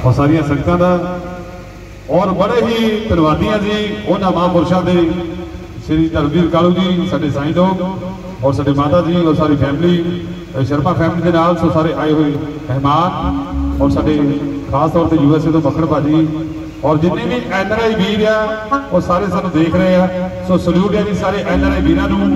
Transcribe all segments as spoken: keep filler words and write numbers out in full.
और सारिया संगतां दा और बड़े ही धन्नवादी हाँ जी उन्होंने महापुरुषों के श्री धर्मवीर कालू जी साडे साईं लोग और साडे माता जी और सारी फैमिली शर्मा फैमिली के नाल सो सारे आए हुए मेहमान और साडे खास तौर पर यूएसए तो मखण भाजी और जिन्हें भी एन आर आई वीर आ वो सारे सानू देख रहे हैं। सो सल्यूट है जी सारे एन आर आई वीरां नूं।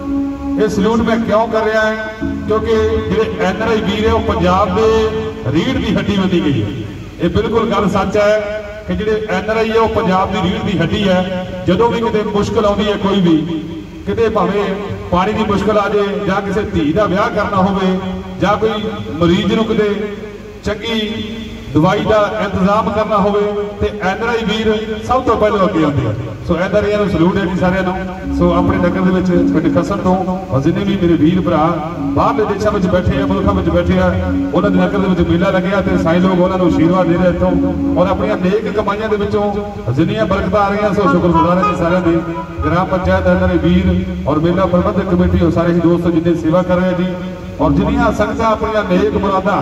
ये सल्यूट मैं क्यों कर रहा है क्योंकि जो एन आर आई वीर है वो पंजाब के रीढ़ की हड्डी बनी गई है। ये बिल्कुल गल सच है कि जो एन आर आई है वो पंजाब की रीढ़ की हड्डी है। जदों भी कितने मुश्किल आती है कोई भी कितने भावें पानी की मुश्किल आ जाए या किसी धी का ब्याह करना हो या कोई मरीज नूं किते चंगी दवाई का इंतजाम करना हो एन आर आई वीर सब तो पहले अगे आते हैं। So N R I salute है जी सारे। सो अपने नगर के कसन तो और जिन्हें भी मेरे वीर भरा बाहरले देशों में बैठे हैं मुल्कों में बैठे हैं उन्होंने नगर के मेला लगे तो साई लोग उन्होंने आशीर्वाद दे रहे इतों और अपन नेक कमाइया के जिन्नियां बरकत आ रही सो शुक्रगुजार है सारे ने ग्राम पंचायत एन आर आई वीर और मेला प्रबंधक कमेटी और सारे ही दोस्त जिन्हें सेवा कर रहे हैं जी और जिन्नियां संगत अपन नेक मुरादा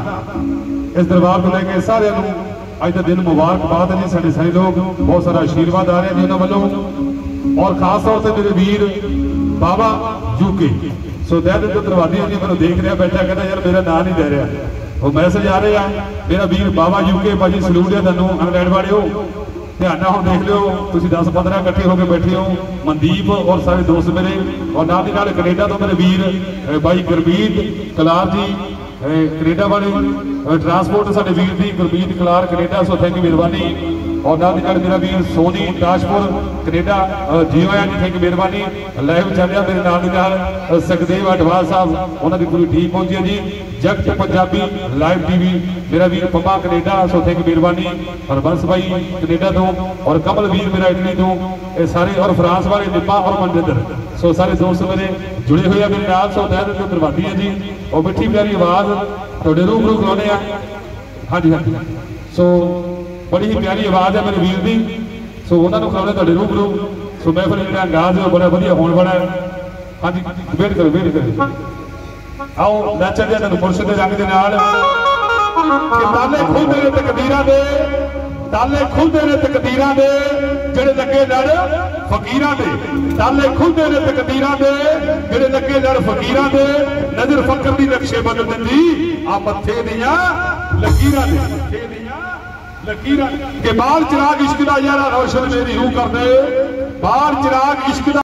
इस दरबार को लेके सारे अज का दिन मुबारकबाद है जी। साढ़े सारे लोग बहुत सारा आशीर्वाद आ रहे हैं जी उन्होंने वालों और खास तौर पर मेरे वीर बाबा यूके सो दैट जो दरवाजे जी मैं देख रहा बैठा कहना यार मेरा नाम नहीं दे रहा वो मैसेज आ रहे हैं मेरा वीर बाबा यूके भाजी सलूट है तुहानूं इंग्लैंड वाले हो ध्यान हो देख लो तुम दस पंद्रह इकट्ठे होकर बैठे हो मनदीप और सारे दोस्त मेरे और नाल दी नाल कनेडा तो मेरे वीर भाई गुरमीत कलार जी कनेडा वाले ट्रांसपोर्ट साडे वीर दी Gurmeet Kalar Canada so thank you मेहरबानी और नाल दी नाल मेरा वीर सोनी दाशपुर कनेडा जियो है जी थैंक यू मेहरबानी लाइव चलिया मेरे नाल दी नाल सुखदेव अडवाल साहब उन्हां दी पूरी टीम पहुंची है जी जगत पंजाबी लाइव टीवी मेरा वीर Pamma Canada so thank you मेहरबानी और बंस भाई कनेडा तो और कमल वीर मेरा इटली तो ये सारे और फ्रांस वाले निपा और मनजिंदर सो सारे दोस्त मेरे जुड़े हुए हैं मेरे नाल सो तहत जो दरबारी है जी और मिठी प्यारी आवाज थोड़े रूबरू करवाने हाँ जी हाँ जी सो बड़ी ही प्यारी आवाज है मेरे वीर की सो उन्होंने करवाने थोड़े रूबरू सो मैं फिर जो अंदाज है बड़ा वधिया होने वाला है। हाँ जी वेट करो वेट करो आओ नचन दे तुहानूं पुरुष दे रंग दे नाल कि ताले खुलदे ने तकदीरां दे ताले खुलदे ने तकदीरां दे जिहड़े लगे लड़ फकीरां दे ताले खुलदे ने तकदीरां दे जिहड़े लगे लड़ फकीरां दे नजर फकर दी नक्शे बदल दिंदी आ मत्थे दियां लकीरां दे मत्थे दियां लकीरां के बाल चिराग इश्क दा यारा रोशन मेरी रूह कर दे बाल चिराग इश्क